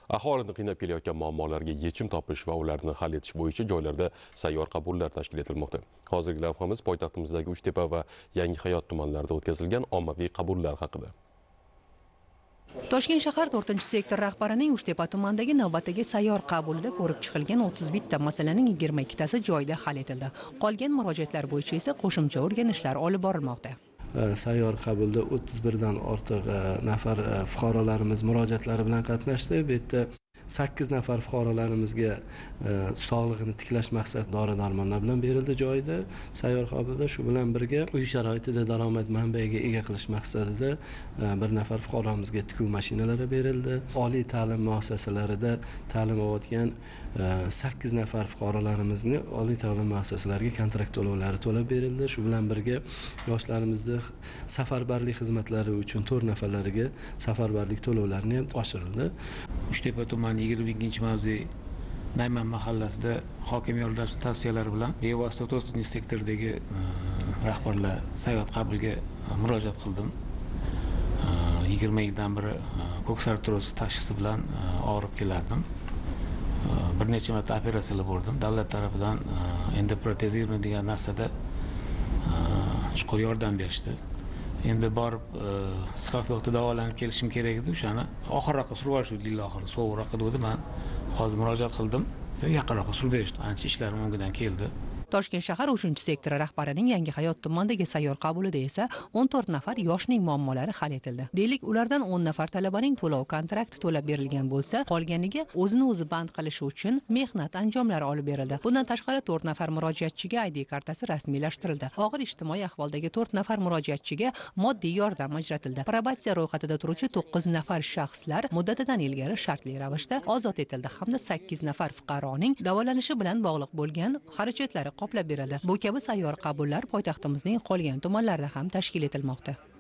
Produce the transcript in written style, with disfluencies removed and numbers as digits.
Aholini qiynab kelayotgan muammolarga yechim topish va ularni hal etish bo'yicha joylarda sayyor qabullar tashkil etilmoqda. Hozirgi lavhamiz poytaxtimizdagi Uchtepa va Yangihayot tumanlarida o'tkazilgan ommaviy qabullar haqida. Toshkent shahar 4-sektor rahbarining Uchtepa tumanidagi navbatdagi sayyor qabulida ko'rib chiqilgan 31 ta masalaning 22 tasi joyida hal etildi. Qolgan murojaatlar bo'yicha esa qo'shimcha o'rganishlar olib borilmoqda. Sayyor qabulda 31 dan ortiq nafar fuqarolarimiz murojaatlari bilan qatnashdi. Bu yerda 8 nafar fuqarolarimizga sog'lig'ini tiklash maqsadida dori-darmonlar bilan berildi joyida. Sayyor qabulda shu bilan birga uy sharoitida daromad manbaiga ega qilish maqsadida bir nafar fuqaromizga tikuv mashinalari berildi. Oliy ta'lim muassasalarida ta'lim olayotgan 8 nafar fuqarolarimizni oliy ta'lim muassasalariga kontrakt to'lovlari to'lab berildi. Shu bilan birga yoshlarimizni safarbarlik xizmatlari uchun 4 nafarlariga safarbarlik to'lovlarini ham oshirildi. Uchtepa tumani 22-mavze Nayman mahallasida hokim yordamchi tavsiyalari bilan bevosita 4-sektordagi rahbarlar sayyor qabulga murojaat qildim. 20 yildan beri ko'ksar tirozi tashxisi bilan og'rib kelardim. Bir necha marta operatsiyalar bo'ldim. Davlat tarafidan endoprotezирование degan narsada chuqur yordam berishdi. Endi borib issiqlikda davolanib kelishim kerak edi. O'shani oxirroqqa surib olishdi, yil oxiri sovuqroqqa degdi. Men hozir murojaat qildim. Yaqinroqqa surib berishdi. Ancha ishlarim o'ngidan keldi. Toshkent shahar 3-sektori rahbarining Yangihayot tumanidagi sayyor qabulida esa 14 nafar yoshning muammolari hal etildi. Deylik, ulardan 10 nafar talabaning to'lov kontrakti to'lab berilgan bo'lsa, qolganiga o'zini o'zi band qilishi uchun mehnat anjomlari olib berildi. Bundan tashqari 4 nafar murojaatchiga ID kartasi rasmiylashtirildi. Og'ir ijtimoiy ahvoldagi 4 nafar murojaatchiga moddiy yordam ajratildi. Probatsiya ro'yxatida turuvchi 9 nafar shaxslar muddatidan ilgari shartli ravishda ozod etildi hamda 8 nafar fuqaroning davolanishi bilan bog'liq bo'lgan xarajatlari qoplab berildi. Bu kabi sayyor qabullar poytaxtimizning qolgan tumanlarida ham tashkil etilmoqda.